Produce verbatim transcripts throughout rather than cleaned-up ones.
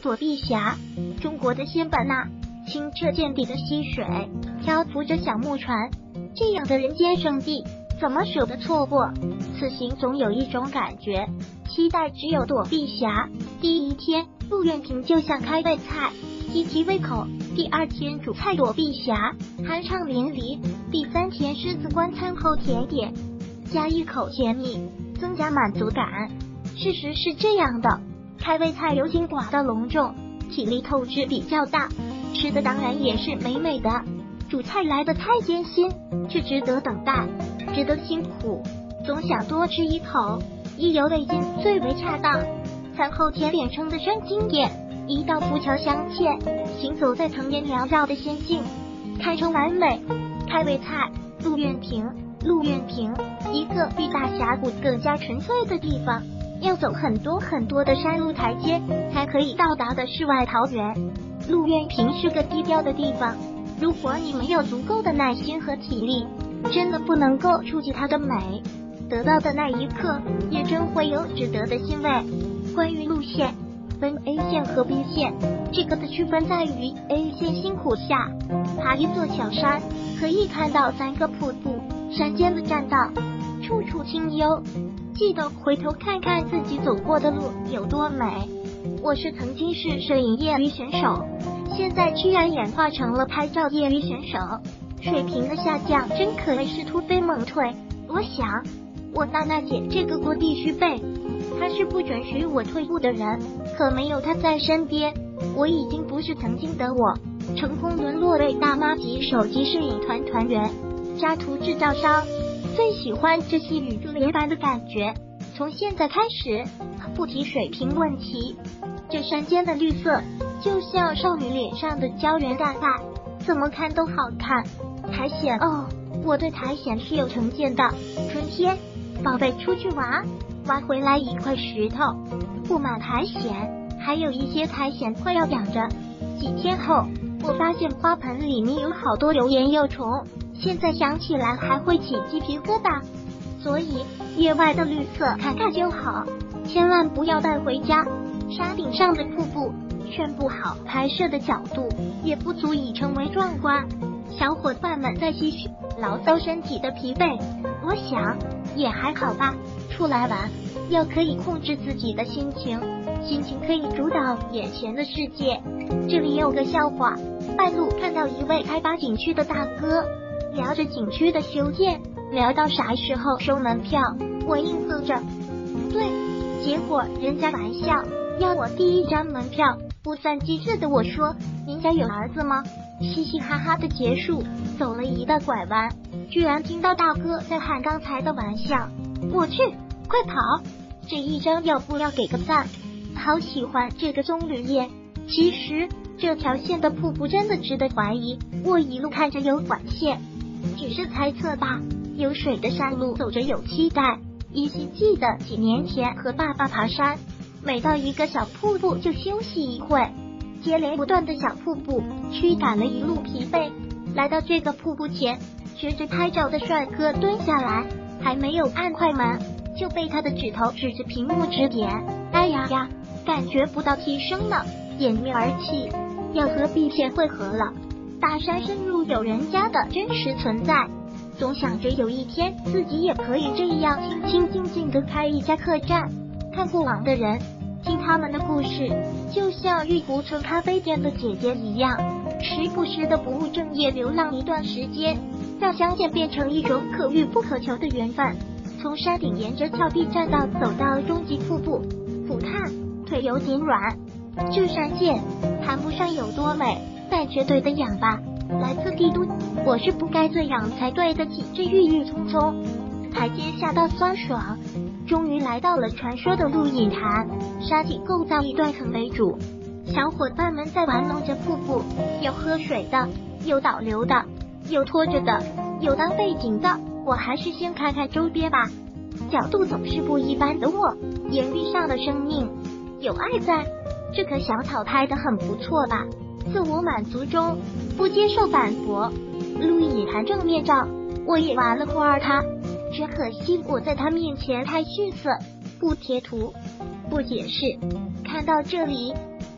躲避峡，中国的仙本那，清澈见底的溪水，漂浮着小木船，这样的人间圣地，怎么舍得错过？此行总有一种感觉，期待只有躲避峡。第一天，陆苑平就像开胃菜，极其胃口。第二天主菜躲避峡，酣畅淋漓。第三天狮子关餐后甜点，加一口甜蜜，增加满足感。事实是这样的，开胃菜油精寡的隆重，体力透支比较大，吃的当然也是美美的。主菜来的太艰辛，却值得等待，值得辛苦，总想多吃一口，意犹未尽最为恰当。餐后甜点称得上经典，一道浮桥相嵌，行走在藤烟缭绕的仙境，堪称完美。开胃菜，陆苑平，陆苑平，一个比大峡谷更加纯粹的地方，要走很多很多的山路台阶才可以到达的世外桃源。陆苑平是个低调的地方，如果你没有足够的耐心和体力，真的不能够触及它的美，得到的那一刻也真会有值得的欣慰。关于路线，分 A 线和 B 线，这个的区分在于 A 线辛苦下爬一座小山，可以看到三个瀑布，山间的栈道处处清幽，记得回头看看自己走过的路有多美。我是曾经是摄影业余选手，现在居然演化成了拍照业余选手，水平的下降真可谓是突飞猛退。我想我娜娜姐这个锅必须背，她是不准许我退步的人，可没有她在身边，我已经不是曾经的我，成功沦落为大妈级手机摄影团团员，渣图制造商。最喜欢这细雨珠帘般的感觉。从现在开始，不提水平问题，这山间的绿色就像少女脸上的胶原蛋白，怎么看都好看。苔藓哦，我对苔藓是有成见的。春天，宝贝出去玩，挖回来一块石头，布满苔藓，还有一些苔藓快要养着。几天后，我发现花盆里面有好多流言幼虫，现在想起来还会起鸡皮疙瘩。所以野外的绿色看看就好，千万不要带回家。山顶上的瀑布劝不好，拍摄的角度也不足以成为壮观。小伙伴们在继续牢骚身体的疲惫，我想也还好吧。出来玩要可以控制自己的心情，心情可以主导眼前的世界。这里有个笑话，半路看到一位开发景区的大哥，聊着景区的修建，聊到啥时候收门票，我应和着对，结果人家玩笑要我第一张门票，不算机智的我说您家有儿子吗？嘻嘻哈哈的结束，走了一大拐弯，居然听到大哥在喊刚才的玩笑，我去，快跑！这一张要不要给个赞？好喜欢这个棕榈叶。其实这条线的瀑布真的值得怀疑，我一路看着有管线，只是猜测吧。有水的山路走着有期待，依稀记得几年前和爸爸爬山，每到一个小瀑布就休息一会，接连不断的小瀑布驱赶了一路疲惫。来到这个瀑布前，学着拍照的帅哥蹲下来，还没有按快门就被他的指头指着屏幕指点，哎呀呀，感觉不到提升了，掩面而泣，要和 B 线汇合了。大山深入有人家的真实存在，总想着有一天自己也可以这样清清静静地开一家客栈，看过往的人，听他们的故事，就像玉湖村咖啡店的姐姐一样，时不时的不务正业流浪一段时间，让相见变成一种可遇不可求的缘分。从山顶沿着峭壁栈道走到终极瀑布，俯瞰，腿有点软。这山线谈不上有多美，但绝对的痒吧。来自帝都，我是不该最痒才对得起这郁郁葱葱。台阶下到酸爽，终于来到了传说的鹿隐潭。山体构造以断层为主，小伙伴们在玩弄着瀑布，有喝水的，有导流的，有拖着的，有当背景的。我还是先看看周边吧。角度总是不一般的我，岩壁上的生命有爱在，这棵小草拍得很不错吧。自我满足中不接受反驳。路易谈正面照，我也玩了会儿他，只可惜我在他面前太逊色，不贴图不解释。看到这里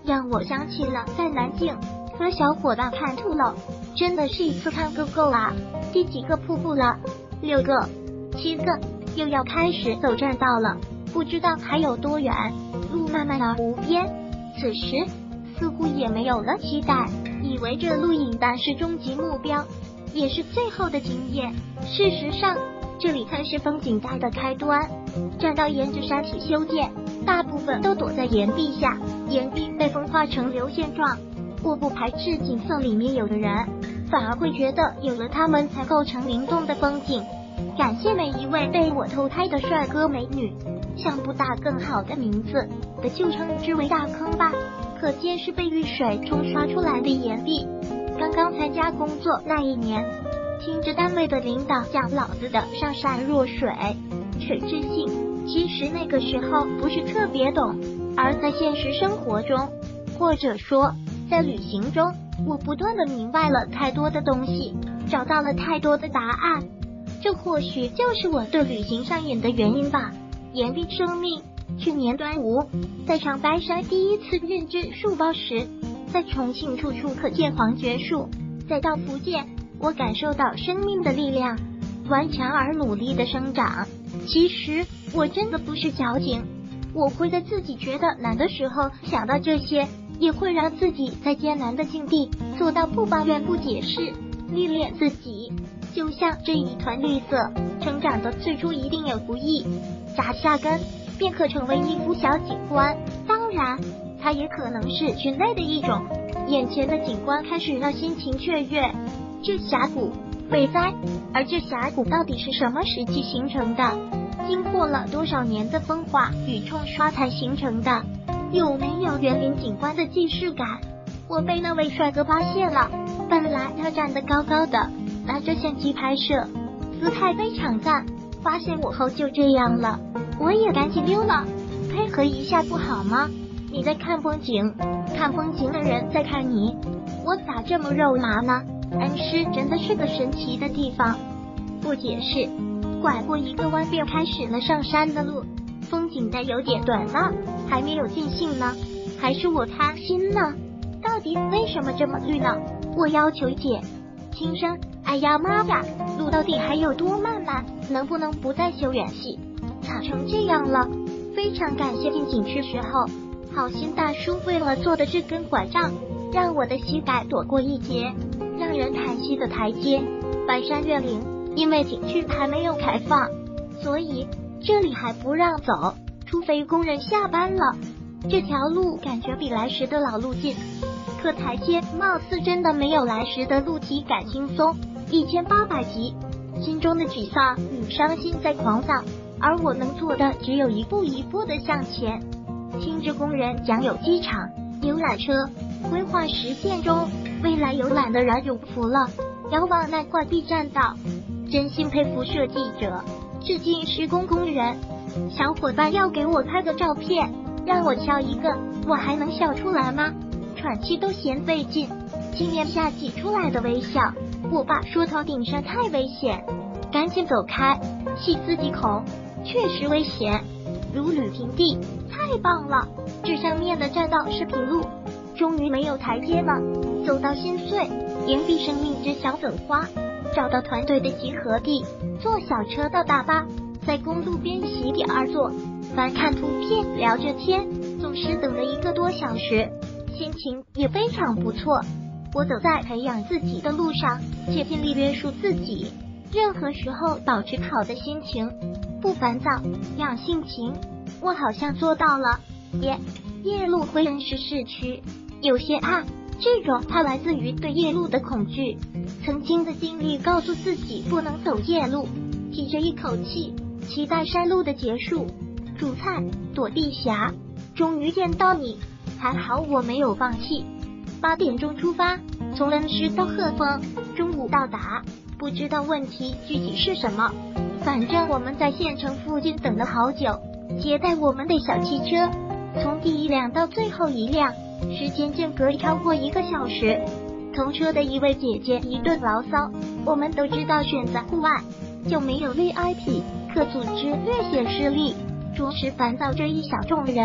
让我想起了在南京和小伙伴看兔篓，真的是一次看个够啊！第几个瀑布了？六个、七个，又要开始走栈道了，不知道还有多远，路漫漫而无边。此时似乎也没有了期待，以为这录影带是终极目标，也是最后的经验。事实上，这里才是风景带的开端。栈道沿着山体修建，大部分都躲在岩壁下，岩壁被风化成流线状。我不排斥景色里面有的人，反而会觉得有了他们才构成灵动的风景。感谢每一位被我偷拍的帅哥美女，想不打更好的名字的就称之为大坑吧。可见是被雨水冲刷出来的岩壁。刚刚参加工作那一年，听着单位的领导讲老子的上善若水，水之性，其实那个时候不是特别懂，而在现实生活中，或者说在旅行中，我不断的明白了太多的东西，找到了太多的答案。这或许就是我对旅行上瘾的原因吧。岩壁生命。去年端午，在长白山第一次认知树包时，在重庆处处可见黄桷树，再到福建，我感受到生命的力量，顽强而努力的生长。其实我真的不是矫情，我会在自己觉得难的时候想到这些，也会让自己在艰难的境地做到不抱怨不解释，历练自己。就像这一团绿色，成长的最初一定有不易，扎下根便可成为一幅小景观，当然它也可能是群类的一种。眼前的景观开始让心情雀跃，这峡谷伟哉，而这峡谷到底是什么时期形成的？经过了多少年的风化与冲刷才形成的？有没有园林景观的既视感？我被那位帅哥发现了，本来他站得高高的，拿着相机拍摄，姿态非常赞。发现我后就这样了，我也赶紧溜了，配合一下不好吗？你在看风景，看风景的人在看你，我咋这么肉麻呢？恩施真的是个神奇的地方。不解释，拐过一个弯便开始了上山的路，风景带有点短了，还没有尽兴呢，还是我贪心呢？到底为什么这么绿呢？我要求解。轻声，哎呀妈呀，路到底还有多漫漫？能不能不再修远戏？吵成这样了，非常感谢进景区时候，好心大叔为了做的这根拐杖，让我的膝盖躲过一劫，让人叹息的台阶。白山越岭，因为景区还没有开放，所以这里还不让走，除非工人下班了。这条路感觉比来时的老路近，可台阶貌似真的没有来时的路体感轻松。一千八百级，心中的沮丧与伤心在狂躁，而我能做的只有一步一步的向前。听着工人讲有机场、游览车规划实践中，未来游览的人有福了。遥望那块地栈道，真心佩服设计者，致敬施工工人。小伙伴要给我拍个照片，让我笑一个，我还能笑出来吗？喘气都嫌费劲，镜面下挤出来的微笑。我爸说头顶上太危险，赶紧走开，细思极恐，确实危险。如履平地，太棒了！这上面的栈道是平路，终于没有台阶了。走到心碎，岩壁生命之小粉花，找到团队的集合地，坐小车到大巴，在公路边席地而坐，翻看图片，聊着天，总是等了一个多小时，心情也非常不错。我走在培养自己的路上，且尽力约束自己，任何时候保持好的心情，不烦躁，养性情。我好像做到了。夜夜路会认识市区，有些怕，这种怕来自于对夜路的恐惧。曾经的经历告诉自己不能走夜路，提着一口气，期待山路的结束。煮菜，躲避侠，终于见到你，还好我没有放弃。八点钟出发，从恩施到鹤峰，中午到达。不知道问题具体是什么，反正我们在县城附近等了好久。接待我们的小汽车，从第一辆到最后一辆，时间间隔超过一个小时。同车的一位姐姐一顿牢骚，我们都知道选择户外就没有 V I P， 可组织略显失利，着实烦躁这一小众人。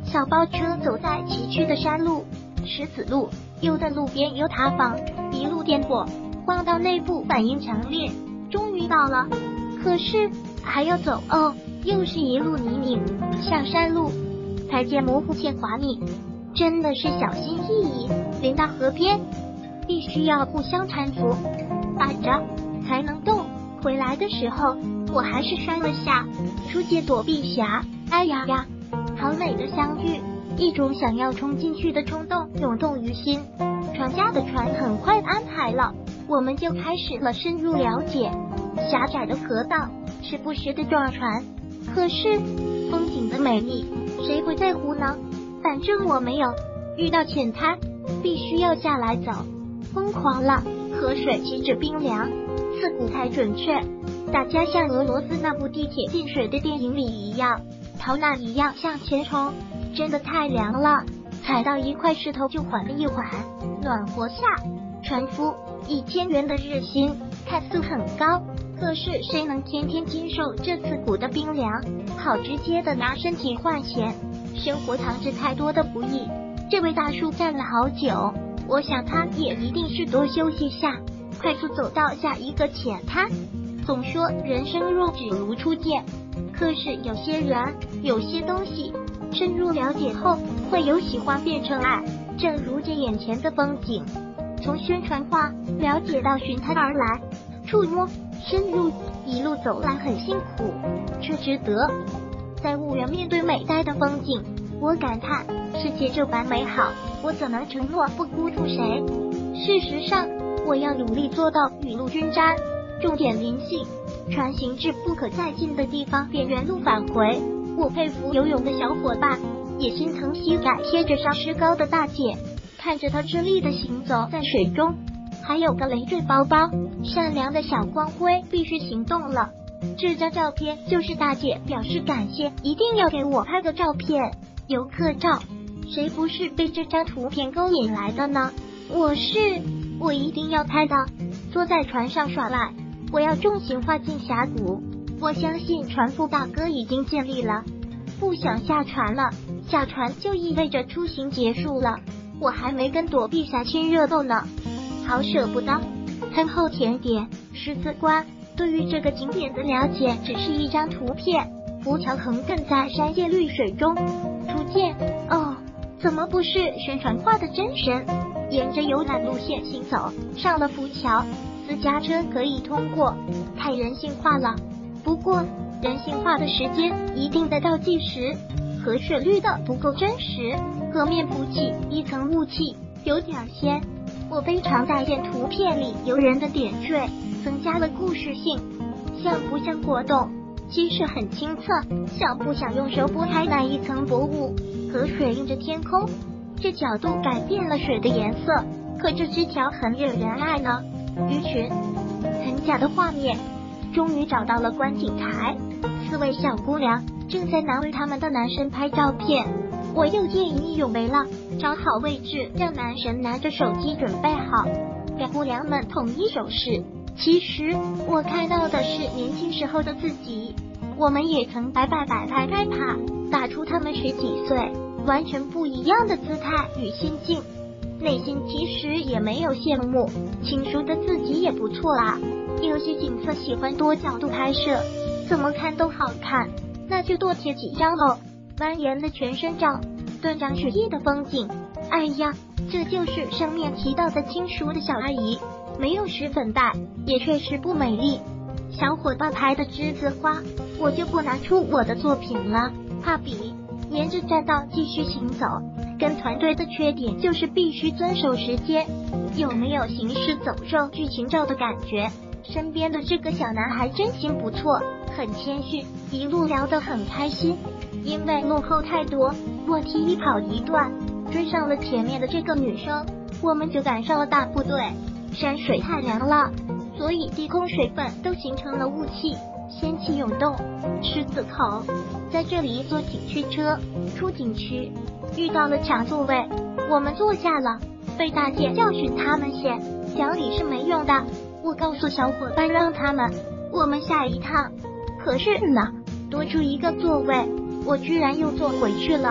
小包车走在崎岖的山路、石子路，有的路边有塌房，一路颠簸，晃到内部反应强烈。终于到了，可是还要走哦，又是一路泥泞，像山路，台阶模糊且滑腻，真的是小心翼翼。临到河边，必须要互相搀扶，打着才能动。回来的时候，我还是摔了下，出街躲避侠。哎呀呀，好美的相遇，一种想要冲进去的冲动涌动于心。船家的船很快安排了，我们就开始了深入了解。狭窄的河道，时不时的撞船，可是风景的美丽，谁会在乎呢？反正我没有。遇到浅滩，必须要下来走。疯狂了，河水起着冰凉，刺骨才准确。大家像俄罗斯那部地铁进水的电影里一样，逃难一样向前冲，真的太凉了，踩到一块石头就缓了一缓。暖和下，船夫一千元的日薪看似很高，可是谁能天天经受这刺骨的冰凉？好直接的拿身体换钱，生活藏着太多的不易。这位大叔站了好久，我想他也一定是多休息下，快速走到下一个浅滩。总说人生若只如初见，可是有些人有些东西深入了解后，会由喜欢变成爱。正如这眼前的风景，从宣传画了解到寻它而来，触摸深入，一路走来很辛苦，却值得。在婺源面对美呆的风景，我感叹世界这般美好，我怎能承诺不辜负谁？事实上，我要努力做到雨露均沾，重点临幸，船行至不可再进的地方便原路返回。我佩服游泳的小伙伴，也心疼膝盖贴着上石膏的大姐，看着她吃力的行走在水中。还有个累赘包包，善良的小光辉必须行动了。这张照片就是大姐表示感谢，一定要给我拍个照片。游客照，谁不是被这张图片勾引来的呢？我是，我一定要拍到。坐在船上耍赖，我要重型划进峡谷。我相信船夫大哥已经尽力了，不想下船了，下船就意味着出行结束了。我还没跟躲避侠亲热斗呢，好舍不得。餐后甜点，十字关。对于这个景点的了解只是一张图片，浮桥横亘在山涧绿水中。图鉴，哦，怎么不是宣传画的真神？沿着游览路线行走，上了浮桥，私家车可以通过，太人性化了。不过人性化的时间一定得倒计时，河水绿的不够真实，河面浮起一层雾气，有点鲜。我非常待见图片里游人的点缀，增加了故事性。像不像果冻？其实很清澈。想不想用手拨开那一层薄雾？河水映着天空，这角度改变了水的颜色，可这枝条很惹人爱呢。鱼群，很假的画面。终于找到了观景台，四位小姑娘正在难为他们的男神拍照片。我又见义勇为了，找好位置，让男神拿着手机准备好，给姑娘们统一手势。其实我看到的是年轻时候的自己，我们也曾摆摆摆拍拍拍，打出他们十几岁完全不一样的姿态与心境。内心其实也没有羡慕，清熟的自己也不错啦。有些景色喜欢多角度拍摄，怎么看都好看，那就多贴几张喽。蜿蜒的全身照，断章取义的风景，哎呀，这就是上面提到的清熟的小阿姨，没有十粉黛，也确实不美丽。小伙伴拍的栀子花，我就不拿出我的作品了，怕比。沿着栈道继续行走，跟团队的缺点就是必须遵守时间。有没有行尸走肉剧情照的感觉？身边的这个小男孩真心不错，很谦逊，一路聊得很开心。因为落后太多，我提议跑一段，追上了前面的这个女生，我们就赶上了大部队。山水太凉了，所以地空水分都形成了雾气，仙气涌动。狮子口，在这里坐景区车出景区，遇到了抢座位，我们坐下了，被大姐教训他们些，讲理是没用的。我告诉小伙伴让他们，我们下一趟。可是呢，多出一个座位，我居然又坐回去了。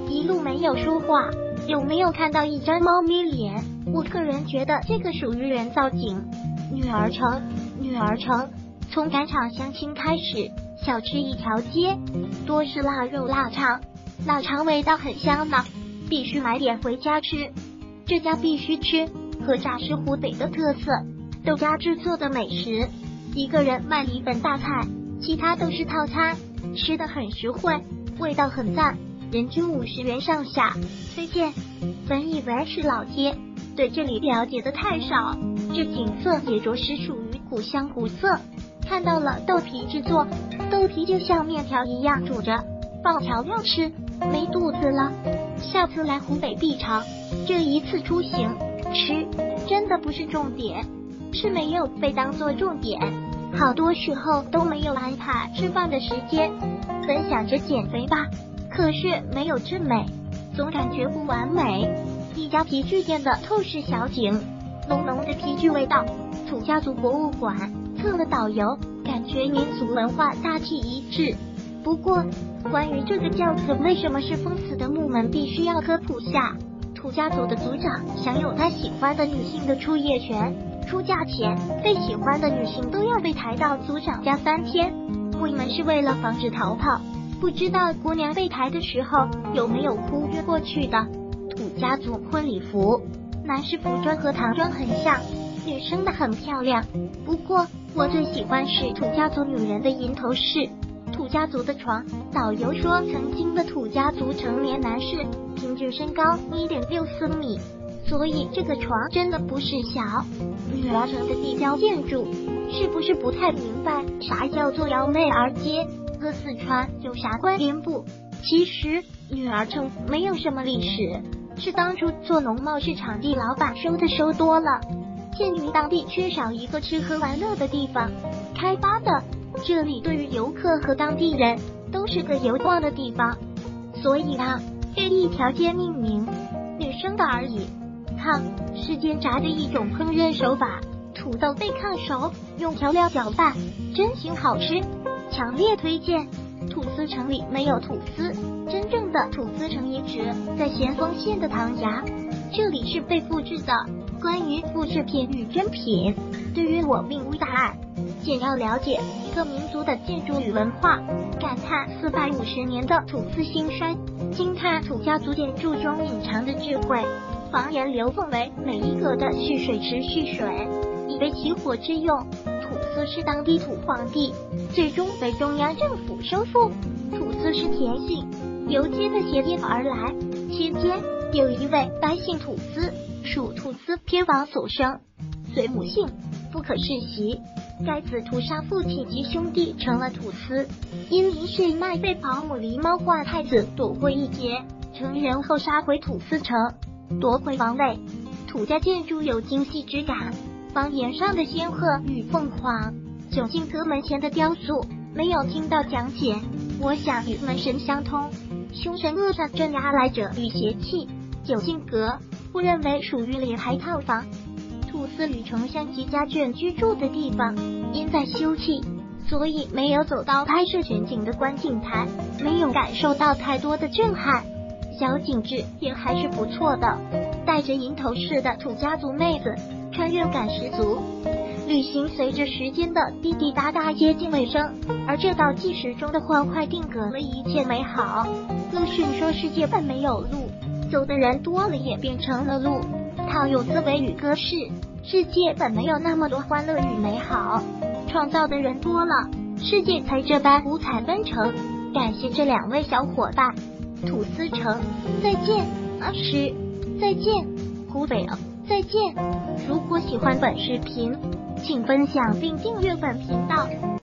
一路没有说话，有没有看到一张猫咪脸？我个人觉得这个属于人造景。女儿城，女儿城，从赶场相亲开始，小吃一条街，多是腊肉腊肠，腊肠味道很香呢，必须买点回家吃。这家必须吃，和炸是湖北的特色，豆家制作的美食，一个人卖一份大菜，其他都是套餐，吃的很实惠，味道很赞，人均五十元上下，推荐。本以为是老街，对这里了解的太少，这景色也着实属于古香古色。看到了豆皮制作，豆皮就像面条一样煮着，放调料吃，没肚子了。下次来湖北必尝。这一次出行，吃真的不是重点，是没有被当作重点，好多时候都没有安排吃饭的时间。本想着减肥吧，可是没有这美，总感觉不完美。一家皮具店的透视小景，浓浓的皮具味道。土家族博物馆测了导游，感觉民族文化大体一致。不过，关于这个教子为什么是封死的木门，必须要科普下。土家族的族长享有他喜欢的女性的出夜权，出嫁前被喜欢的女性都要被抬到族长家三天。木门是为了防止逃跑，不知道姑娘被抬的时候有没有哭晕过去的。土家族婚礼服，男士服装和唐装很像，女生的很漂亮。不过我最喜欢是土家族女人的银头饰。土家族的床，导游说曾经的土家族成年男士平均身高 一点六四米，所以这个床真的不是小。女儿城的地标建筑，是不是不太明白啥叫做幺妹儿街？和四川有啥关联不？其实女儿城没有什么历史，是当初做农贸市场地老板收的收多了，鉴于当地缺少一个吃喝玩乐的地方，开发的。这里对于游客和当地人都是个游逛的地方，所以啊，这一条街命名，女生的而已。炕，世间炸的一种烹饪手法，土豆被炕熟，用调料搅拌，真心好吃，强烈推荐。土司城里没有土司，真正的土司城遗址在咸丰县的唐崖，这里是被复制的。关于复制品与真品，对于我并无答案。简要了解一个民族的建筑与文化，感叹四百五十年的土司兴衰，惊叹土家族建筑中隐藏的智慧。房檐流凤为每一格的蓄水池蓄水，以备起火之用。土司是当地土皇帝，最终被中央政府收复。土司是田姓，由接的谐音而来。期间有一位白姓土司，属土司偏王所生，随母姓，不可世袭。该子屠杀父亲及兄弟，成了土司。因林氏一脉被保姆狸猫化太子躲过一劫，成人后杀回土司城，夺回王位。土家建筑有精细质感，房檐上的仙鹤与凤凰，九进阁门前的雕塑没有听到讲解，我想与门神相通，凶神恶煞镇压来者与邪气。九进阁误认为属于联排套房。土司与丞相及家眷居住的地方，因在休憩，所以没有走到拍摄全景的观景台，没有感受到太多的震撼。小景致也还是不错的，戴着银头饰的土家族妹子，穿越感十足。旅行随着时间的滴滴答答接近尾声，而这道计时中的欢快定格了一切美好。鲁迅说世界本没有路，走的人多了也变成了路。套用思维与歌式，世界本没有那么多欢乐与美好，创造的人多了，世界才这般五彩纷呈。感谢这两位小伙伴。土司城再见，阿石再见，湖北再见。如果喜欢本视频，请分享并订阅本频道。